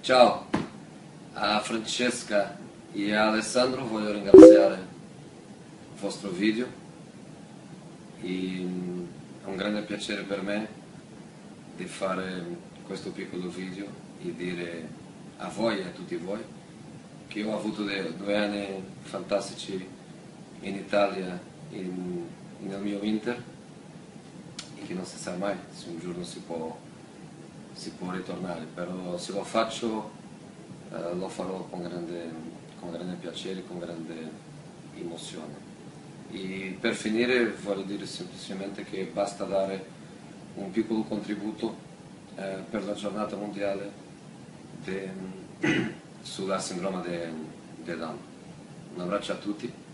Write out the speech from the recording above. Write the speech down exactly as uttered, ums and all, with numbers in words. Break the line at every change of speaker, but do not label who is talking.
Ciao, a Francesca e a Alessandro voglio ringraziare il vostro video e mm, è un grande piacere per me di fare questo piccolo video e dire a voi e a tutti voi che ho avuto dei, due anni fantastici in Italia in, nel mio Inter e che non si sa mai se un giorno si può, si può ritornare, però se lo faccio eh, lo farò con grande, con grande piacere, con grande emozione. E per finire voglio dire semplicemente che basta dare un piccolo contributo eh, per la giornata mondiale de, sulla sindrome di Down. Un abbraccio a tutti.